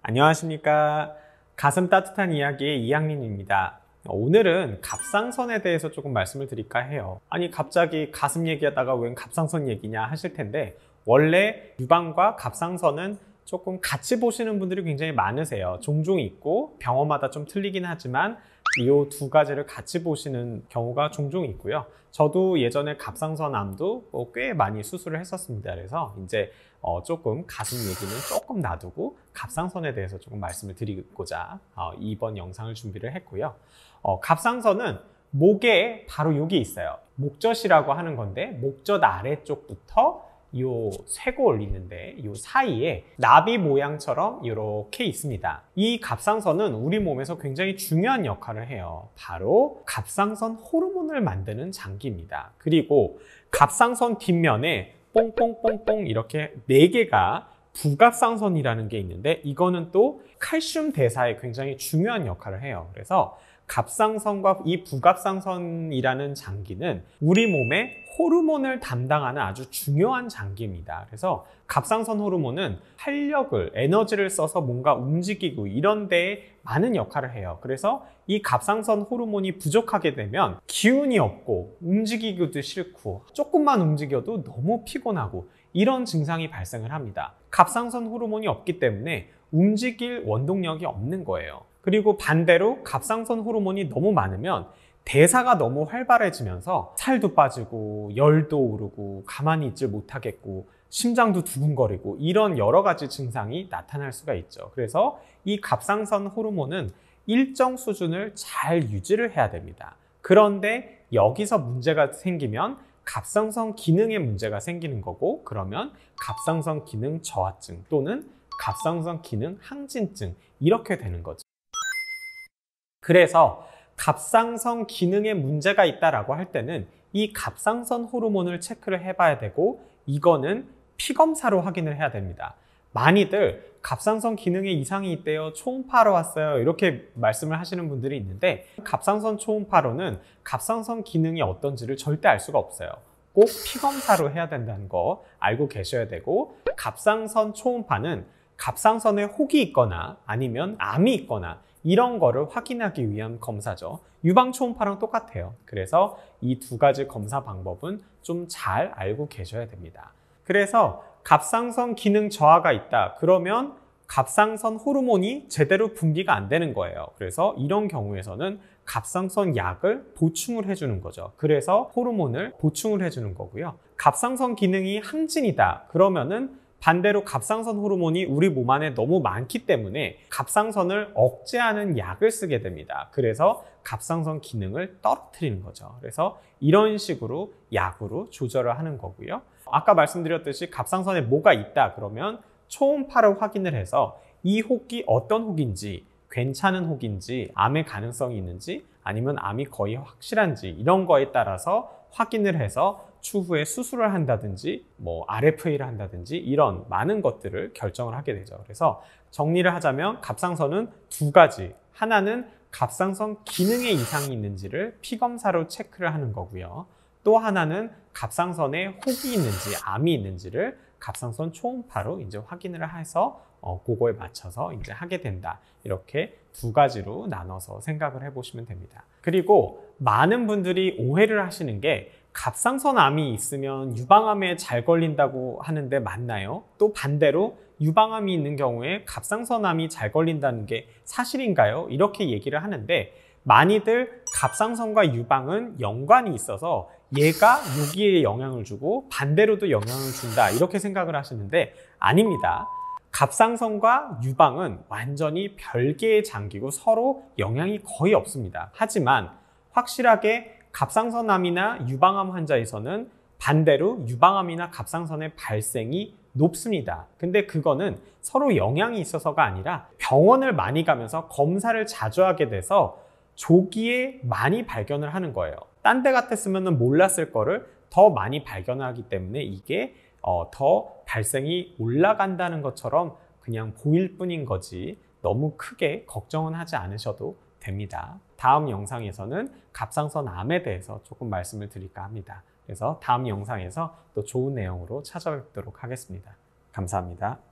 안녕하십니까. 가슴 따뜻한 이야기의 이양민입니다. 오늘은 갑상선에 대해서 조금 말씀을 드릴까 해요. 아니 갑자기 가슴 얘기하다가 웬 갑상선 얘기냐 하실 텐데, 원래 유방과 갑상선은 조금 같이 보시는 분들이 굉장히 많으세요. 종종 있고 병원마다 좀 틀리긴 하지만 이 두 가지를 같이 보시는 경우가 종종 있고요. 저도 예전에 갑상선암도 꽤 많이 수술을 했었습니다. 그래서 이제 조금 가슴 얘기는 조금 놔두고 갑상선에 대해서 조금 말씀을 드리고자 이번 영상을 준비를 했고요. 갑상선은 목에 바로 여기 있어요. 목젖이라고 하는 건데, 목젖 아래쪽부터 요 쇄골 있는데 요 사이에 나비 모양처럼 이렇게 있습니다. 이 갑상선은 우리 몸에서 굉장히 중요한 역할을 해요. 바로 갑상선 호르몬을 만드는 장기입니다. 그리고 갑상선 뒷면에 뽕뽕뽕뽕 이렇게 4개가 부갑상선이라는 게 있는데, 이거는 또 칼슘 대사에 굉장히 중요한 역할을 해요. 그래서 갑상선과 이 부갑상선이라는 장기는 우리 몸의 호르몬을 담당하는 아주 중요한 장기입니다. 그래서 갑상선 호르몬은 활력을, 에너지를 써서 뭔가 움직이고 이런 데에 많은 역할을 해요. 그래서 이 갑상선 호르몬이 부족하게 되면 기운이 없고 움직이기도 싫고 조금만 움직여도 너무 피곤하고 이런 증상이 발생을 합니다. 갑상선 호르몬이 없기 때문에 움직일 원동력이 없는 거예요. 그리고 반대로 갑상선 호르몬이 너무 많으면 대사가 너무 활발해지면서 살도 빠지고 열도 오르고 가만히 있질 못하겠고 심장도 두근거리고 이런 여러 가지 증상이 나타날 수가 있죠. 그래서 이 갑상선 호르몬은 일정 수준을 잘 유지를 해야 됩니다. 그런데 여기서 문제가 생기면 갑상선 기능에 문제가 생기는 거고, 그러면 갑상선 기능 저하증 또는 갑상선 기능 항진증 이렇게 되는 거죠. 그래서 갑상선 기능에 문제가 있다라고 할 때는 이 갑상선 호르몬을 체크를 해봐야 되고, 이거는 피검사로 확인을 해야 됩니다. 많이들 갑상선 기능에 이상이 있대요, 초음파로 왔어요, 이렇게 말씀을 하시는 분들이 있는데, 갑상선 초음파로는 갑상선 기능이 어떤지를 절대 알 수가 없어요. 꼭 피검사로 해야 된다는 거 알고 계셔야 되고, 갑상선 초음파는 갑상선에 혹이 있거나 아니면 암이 있거나 이런 거를 확인하기 위한 검사죠. 유방 초음파랑 똑같아요. 그래서 이 두 가지 검사 방법은 좀 잘 알고 계셔야 됩니다. 그래서 갑상선 기능 저하가 있다 그러면 갑상선 호르몬이 제대로 분비가 안 되는 거예요. 그래서 이런 경우에서는 갑상선 약을 보충을 해주는 거죠. 그래서 호르몬을 보충을 해주는 거고요. 갑상선 기능이 항진이다 그러면은 반대로 갑상선 호르몬이 우리 몸 안에 너무 많기 때문에 갑상선을 억제하는 약을 쓰게 됩니다. 그래서 갑상선 기능을 떨어뜨리는 거죠. 그래서 이런 식으로 약으로 조절을 하는 거고요. 아까 말씀드렸듯이 갑상선에 뭐가 있다 그러면 초음파를 확인을 해서 이 혹이 어떤 혹인지, 괜찮은 혹인지, 암의 가능성이 있는지 아니면 암이 거의 확실한지 이런 거에 따라서 확인을 해서 추후에 수술을 한다든지 RFA를 한다든지 이런 많은 것들을 결정을 하게 되죠. 그래서 정리를 하자면 갑상선은 두 가지, 하나는 갑상선 기능에 이상이 있는지를 피검사로 체크를 하는 거고요. 또 하나는 갑상선에 혹이 있는지 암이 있는지를 갑상선 초음파로 이제 확인을 해서 그거에 맞춰서 이제 하게 된다. 이렇게 두 가지로 나눠서 생각을 해보시면 됩니다. 그리고 많은 분들이 오해를 하시는 게 갑상선암이 있으면 유방암에 잘 걸린다고 하는데 맞나요? 또 반대로 유방암이 있는 경우에 갑상선암이 잘 걸린다는 게 사실인가요? 이렇게 얘기를 하는데, 많이들 갑상선과 유방은 연관이 있어서 얘가 여기에 영향을 주고 반대로도 영향을 준다 이렇게 생각을 하시는데 아닙니다. 갑상선과 유방은 완전히 별개의 장기고 서로 영향이 거의 없습니다. 하지만 확실하게 갑상선암이나 유방암 환자에서는 반대로 유방암이나 갑상선의 발생이 높습니다. 근데 그거는 서로 영향이 있어서가 아니라 병원을 많이 가면서 검사를 자주 하게 돼서 조기에 많이 발견을 하는 거예요. 딴 데 같았으면 몰랐을 거를 더 많이 발견하기 때문에 이게 더 발생이 올라간다는 것처럼 그냥 보일 뿐인 거지 너무 크게 걱정은 하지 않으셔도 됩니다. 다음 영상에서는 갑상선암에 대해서 조금 말씀을 드릴까 합니다. 그래서 다음 영상에서 또 좋은 내용으로 찾아뵙도록 하겠습니다. 감사합니다.